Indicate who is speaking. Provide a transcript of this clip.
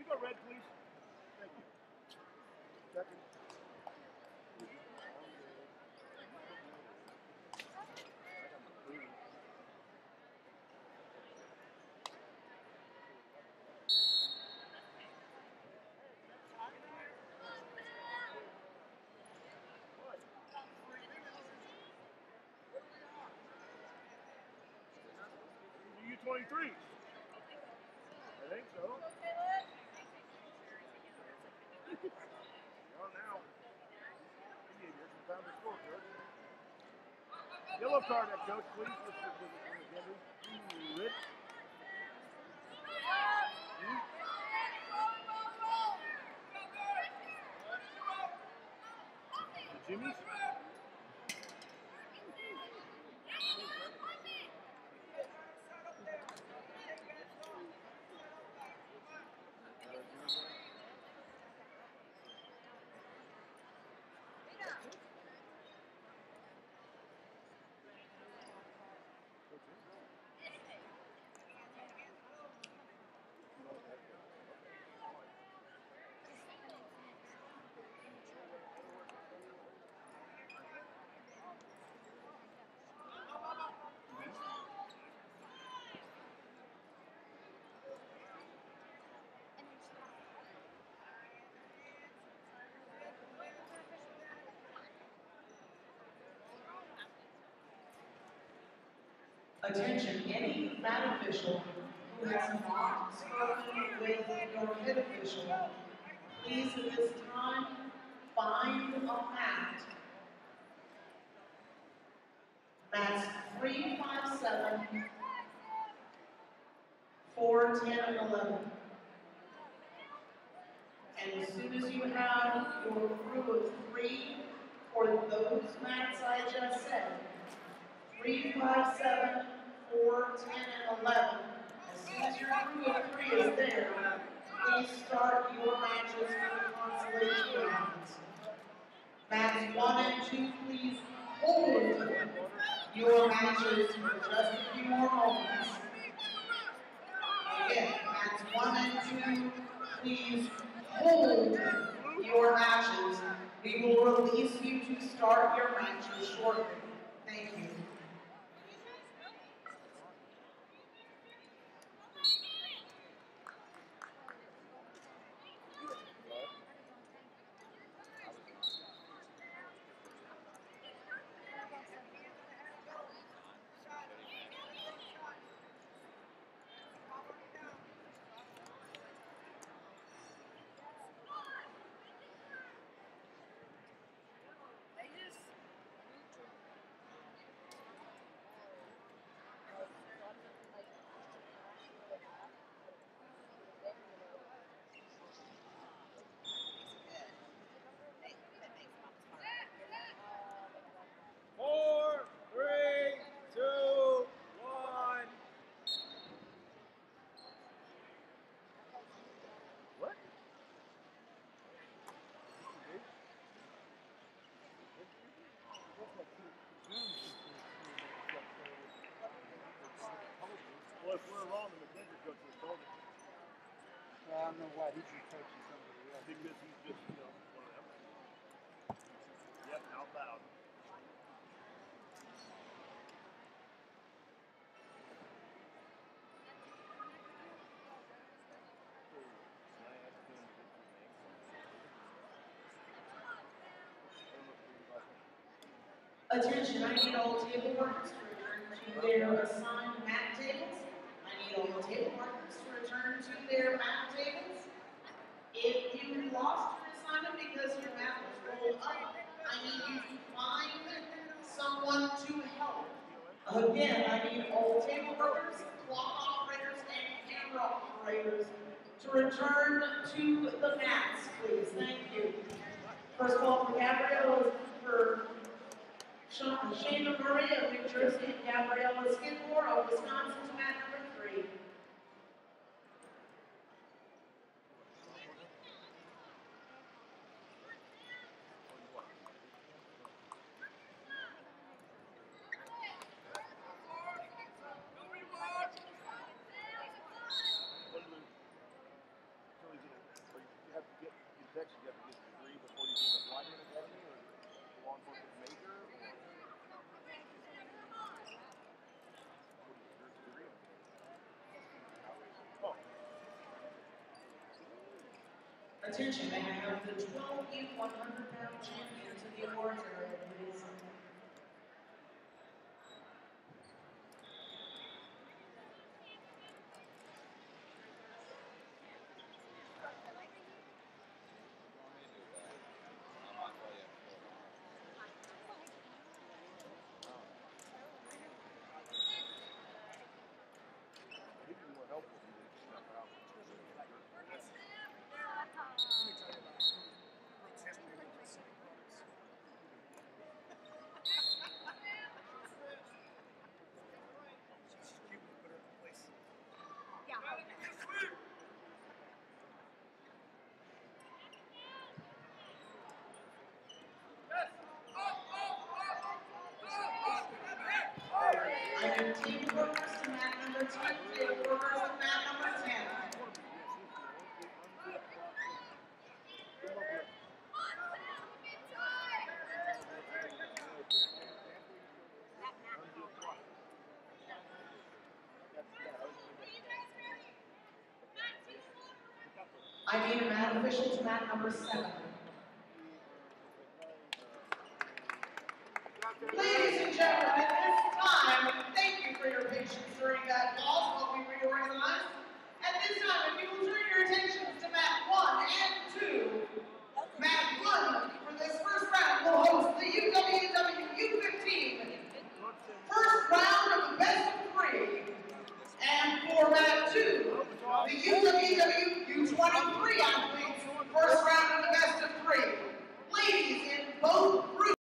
Speaker 1: go red, please? Thank you. Second. U23s. I think so. Well, now. Time to score, Coach. Yellow card at Coach, please. Rich. The Jimmy's.
Speaker 2: Attention, any mat official who has not spoken with your head official, please at this time find a mat. Mats 357, 4, 10, and 11. And as soon as you have your crew of 3 for those mats I just said, 3, 5, 7, 4, 10, and 11. As soon as your crew of 3 is there, please start your matches for the consolation rounds. Mats 1 and 2, please hold your matches for just a few more moments. Again, mats 1 and 2, please hold your matches. We will release you to start your matches shortly. Thank you.
Speaker 1: Well, if we're wrong, the McKenzie coach was told it.
Speaker 3: Well, I don't know why he's coaching somebody else.
Speaker 1: Because he's just, you know, one of them. Yep, out loud.
Speaker 2: Attention, I need all table workers to return to their assigned mat tables. I need all table workers to return to their mat tables. If you lost your assignment because your mat was rolled up, I need you to find someone to help. Again, I need all table workers, clock operators, and camera operators to return to the mats, please. Thank you. First call for Gabrielle is for Shayna Murray of New Jersey and Gabriella Skidmore of Wisconsin to mat number 3. Attention, may I have the 12U 100-pound champion to the awards area, please?
Speaker 1: He'd be more helpful if he would just step out.
Speaker 2: I need table workers to mat number 10, table workers to mat number 10. I need a mat official to mat number 7.